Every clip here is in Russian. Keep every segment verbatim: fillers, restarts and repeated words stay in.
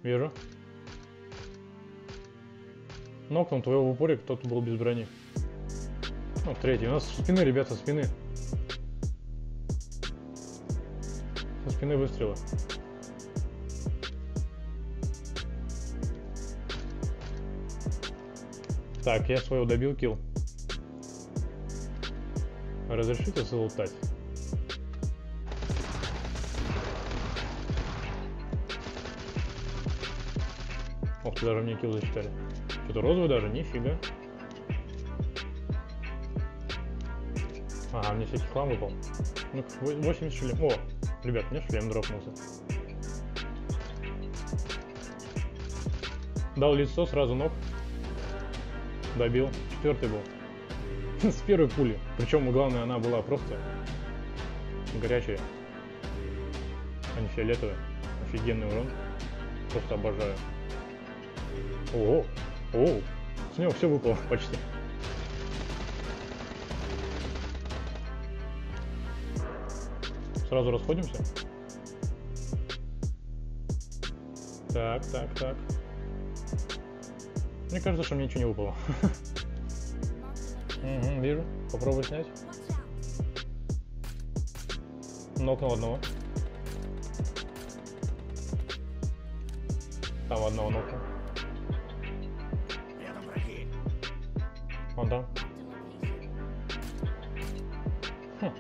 Вижу. Нокнул твоего в упоре, кто-то был без брони. Ну, третий. У нас со спины, ребят, со спины. Со спины выстрела. Так, я своего добил, килл. Разрешите залутать? Ох ты, даже мне килл засчитали. Что-то розовый даже, нифига. Ага, мне всякий хлам выпал. Ну, восемьдесят шлем. О, ребят, мне шлем дропнулся. Дал лицо, сразу ног. Добил. Четвертый был. С первой пули. Причем, главное, она была просто горячая, а не фиолетовая. Офигенный урон. Просто обожаю. Ого! О! С него все выпало почти. Сразу расходимся. Так, так, так. Мне кажется, что мне ничего не выпало. Угу, вижу. Попробуй снять. Нокнул одного. Там одного нокнул. Он там. Хм.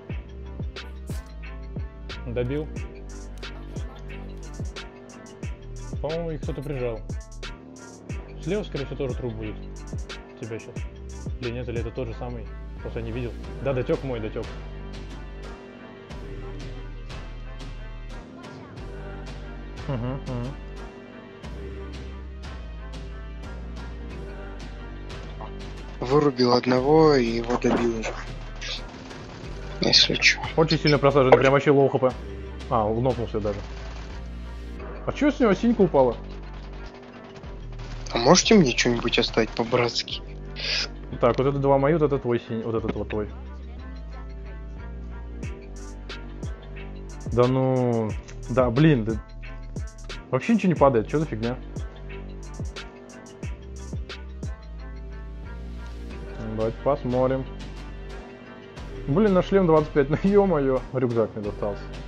Добил. По-моему, их кто-то прижал. Слева, скорее всего, тоже труп будет. Тебя сейчас. Или нет, или это тот же самый. Просто я не видел. Да, дотек мой, дотек. Угу, угу. Вырубил одного и его добил уже. Если что. Очень сильно просажен, прям вообще лоу хп. А, нокнулся даже. А чё с него синька упала? А можете мне что-нибудь оставить по-братски? Так, вот это два мои, вот это твой синий, вот этот вот твой. Да ну... Да, блин, да... Вообще ничего не падает, что за фигня? Давайте посмотрим. Блин, на шлем двадцать пять, ну ё-моё, рюкзак мне достался.